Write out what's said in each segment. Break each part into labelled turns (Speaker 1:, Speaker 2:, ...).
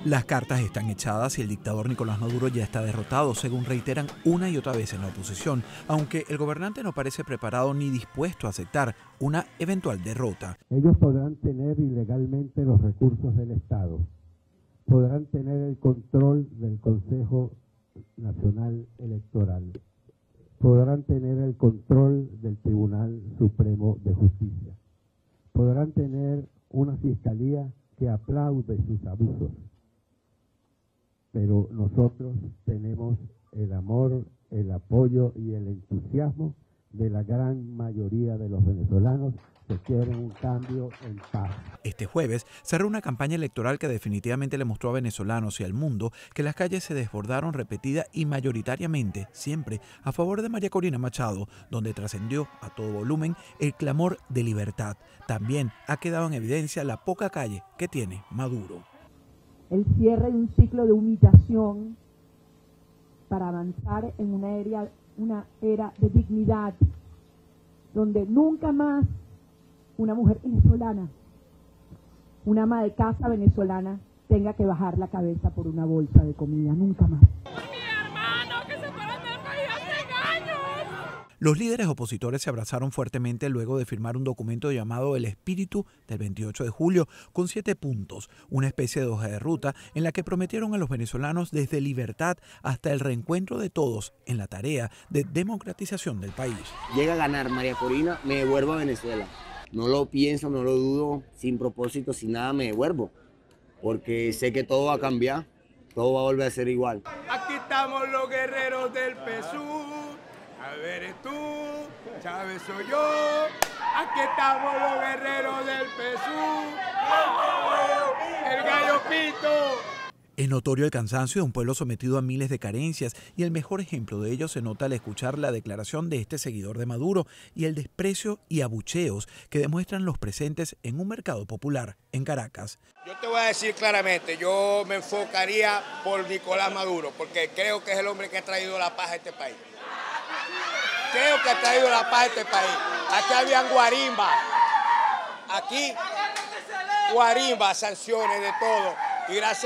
Speaker 1: Las cartas están echadas y el dictador Nicolás Maduro ya está derrotado, según reiteran una y otra vez en la oposición, aunque el gobernante no parece preparado ni dispuesto a aceptar una eventual derrota.
Speaker 2: Ellos podrán tener ilegalmente los recursos del Estado, podrán tener el control del Consejo Nacional Electoral, podrán tener el control del Tribunal Supremo de Justicia, podrán tener una fiscalía que aplaude sus abusos. Pero nosotros tenemos el amor, el apoyo y el entusiasmo de la gran mayoría de los venezolanos que quieren un cambio en paz.
Speaker 1: Este jueves cerró una campaña electoral que definitivamente le mostró a venezolanos y al mundo que las calles se desbordaron repetida y mayoritariamente, siempre a favor de María Corina Machado, donde trascendió a todo volumen el clamor de libertad. También ha quedado en evidencia la poca calle que tiene Maduro.
Speaker 3: El cierre de un ciclo de humillación para avanzar en una era de dignidad, donde nunca más una mujer venezolana, una ama de casa venezolana, tenga que bajar la cabeza por una bolsa de comida, nunca más.
Speaker 1: Los líderes opositores se abrazaron fuertemente luego de firmar un documento llamado El Espíritu del 28 de julio con 7 puntos, una especie de hoja de ruta en la que prometieron a los venezolanos desde libertad hasta el reencuentro de todos en la tarea de democratización del país.
Speaker 4: Llega a ganar María Corina, me devuelvo a Venezuela. No lo pienso, no lo dudo, sin propósito, sin nada me devuelvo, porque sé que todo va a cambiar, todo va a volver a ser igual.
Speaker 5: Aquí estamos los guerreros del PSUV. A ver, tú, Chávez soy yo, aquí estamos los guerreros del PSUV, el gallo Pito.
Speaker 1: Es notorio el cansancio de un pueblo sometido a miles de carencias y el mejor ejemplo de ello se nota al escuchar la declaración de este seguidor de Maduro y el desprecio y abucheos que demuestran los presentes en un mercado popular en Caracas.
Speaker 5: Yo te voy a decir claramente, yo me enfocaría por Nicolás Maduro porque creo que es el hombre que ha traído la paz a este país. Creo que ha traído la paz a este país. Aquí habían guarimba. Aquí guarimba, sanciones de todo. Y gracias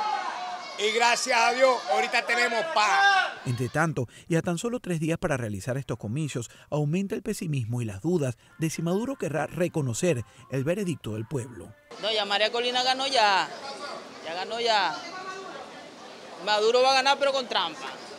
Speaker 5: a Dios, ahorita tenemos paz.
Speaker 1: Entre tanto, y a tan solo 3 días para realizar estos comicios, aumenta el pesimismo y las dudas de si Maduro querrá reconocer el veredicto del pueblo.
Speaker 6: No, ya María Corina ganó ya. Ya ganó ya. Maduro va a ganar pero con trampa.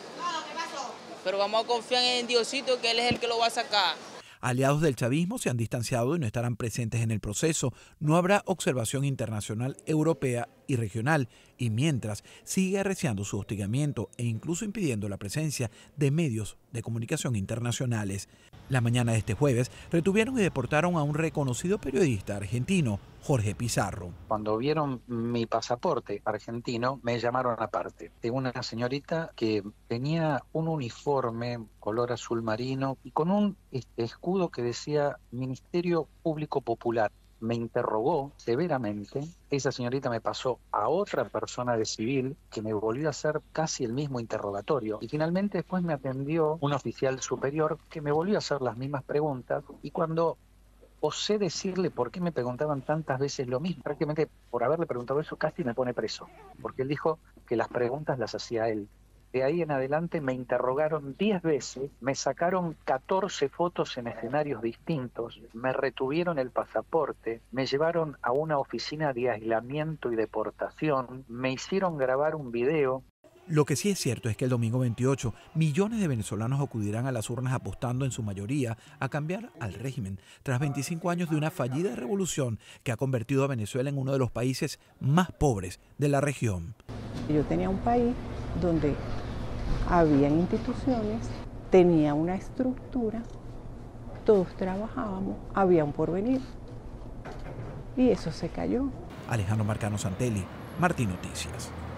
Speaker 6: Pero vamos a confiar en Diosito, que él es el que lo va a sacar.
Speaker 1: Aliados del chavismo se han distanciado y no estarán presentes en el proceso. No habrá observación internacional, europea y regional. Y mientras sigue arreciando su hostigamiento e incluso impidiendo la presencia de medios de comunicación internacionales. La mañana de este jueves retuvieron y deportaron a un reconocido periodista argentino, Jorge Pizarro.
Speaker 7: Cuando vieron mi pasaporte argentino, me llamaron aparte. De una señorita que tenía un uniforme color azul marino y con un escudo que decía Ministerio Público Popular. Me interrogó severamente. Esa señorita me pasó a otra persona de civil que me volvió a hacer casi el mismo interrogatorio. Y finalmente después me atendió un oficial superior que me volvió a hacer las mismas preguntas. Y cuando osé decirle por qué me preguntaban tantas veces lo mismo, prácticamente por haberle preguntado eso casi me pone preso. Porque él dijo que las preguntas las hacía él. De ahí en adelante me interrogaron 10 veces, me sacaron 14 fotos en escenarios distintos, me retuvieron el pasaporte, me llevaron a una oficina de aislamiento y deportación, me hicieron grabar un video.
Speaker 1: Lo que sí es cierto es que el domingo 28 millones de venezolanos acudirán a las urnas apostando en su mayoría a cambiar al régimen, tras 25 años de una fallida revolución que ha convertido a Venezuela en uno de los países más pobres de la región.
Speaker 8: Yo tenía un país donde había instituciones, tenía una estructura, todos trabajábamos, había un porvenir y eso se cayó.
Speaker 1: Alejandro Marcano Santelli, Martín Noticias.